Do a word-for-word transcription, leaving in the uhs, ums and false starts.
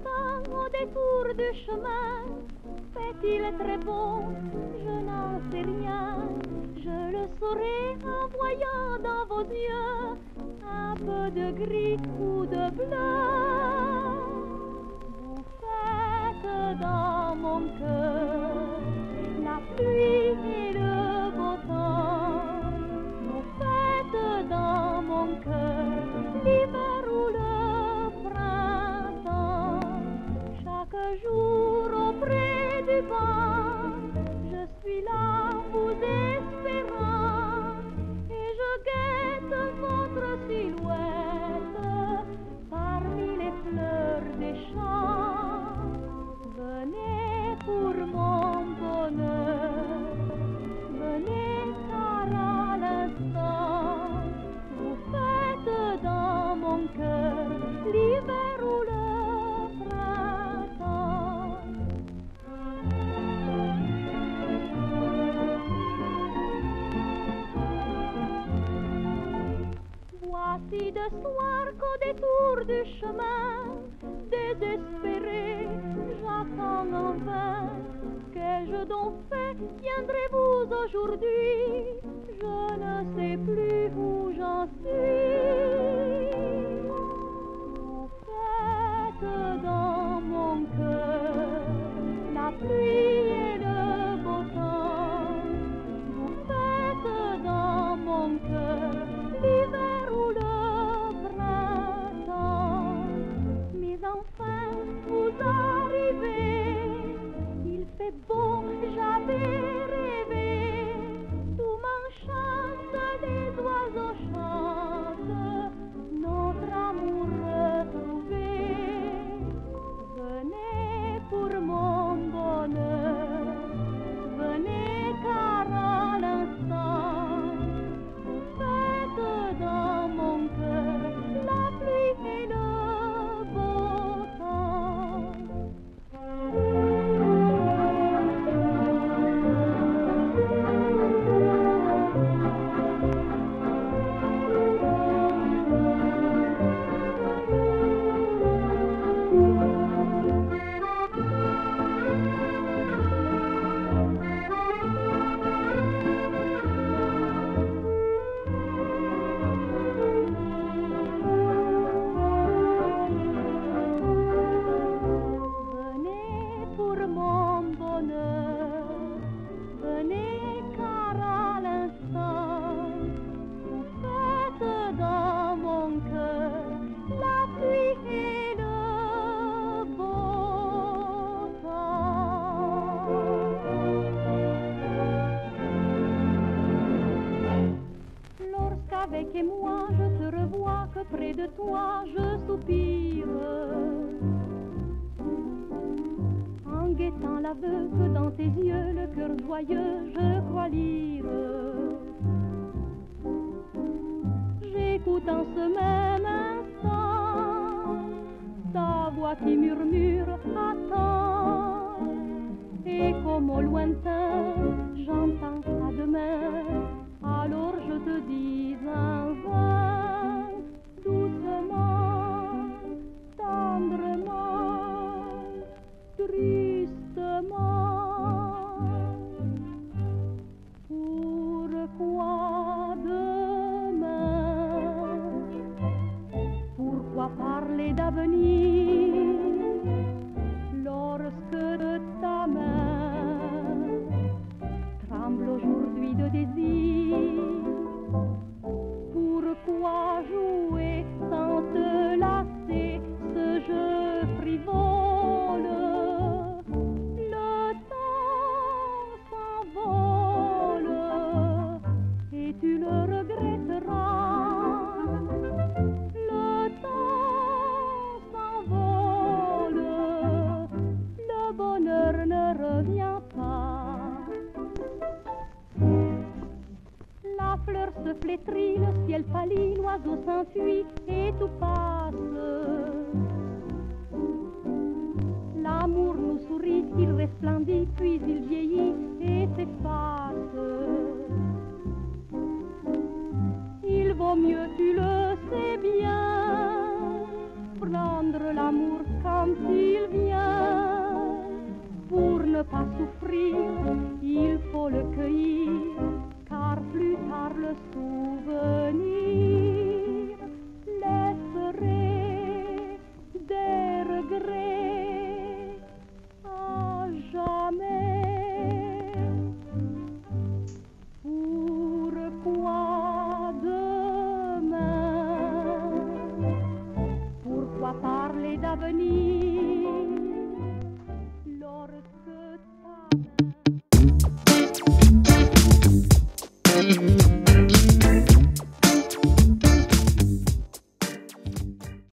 matin, au détour du chemin, fait-il très beau? Je n'en sais rien. Je le saurai en voyant dans vos yeux un peu de gris ou de bleu. Vous faites dans mon cœur la pluie et le beau temps. Vous faites dans mon cœur l'hiver ou le printemps. Chaque jour auprès du vent, je suis là vous espérant, et je guette votre silhouette parmi les fleurs des champs. Venez pour mon bonheur, venez car à l'instant, vous faites dans mon cœur l'hiver ou le printemps. Voici de soir qu'au détour du chemin, désespéré, j'attends en vain. Qu'ai-je donc fait? Viendrez-vous aujourd'hui? Je ne sais plus où j'en suis. Vous faites dans mon cœur la pluie et le beau temps. Vous faites dans mon cœur l'hiver ou le printemps. Mais enfin vous arrivez, il fait beau, j'avais rêvé. Tout m'enchante, les oiseaux chantent notre amour retrouvé. Venez pour mon bonheur, venez car à l'instant, vous faites dans mon cœur la pluie et le beau temps. Venez pour mon bonheur, venez car à l'instant, vous faites dans mon cœur la pluie et le beau temps. Lorsqu'avec moi je te revois, que près de toi je soupire, en guettant l'aveu que dans tes yeux le cœur joyeux je crois lire. J'écoute en ce même instant ta voix qui murmure attends, et comme au lointain j'entends ça demain, alors je te dis en vain, doucement, tendrement, tristement. Pourquoi demain? Pourquoi parler d'avenir lorsque de ta main tremble aujourd'hui de désir? Pourquoi jouer sans te lasser ce jeu frivole? Le temps s'envole et tu le regretteras. Le temps s'envole, le bonheur ne revient pas. La fleur se flétrit, le ciel pâlit, l'oiseau s'enfuit et tout passe. L'amour nous sourit, il resplendit, puis il vieillit et s'efface. Il vaut mieux, tu le sais bien, prendre l'amour quand il vient. Pour ne pas souffrir, il faut le cueillir, car plus tard le souvenir laisserait des regrets à jamais. Pourquoi demain? Pourquoi parler d'avenir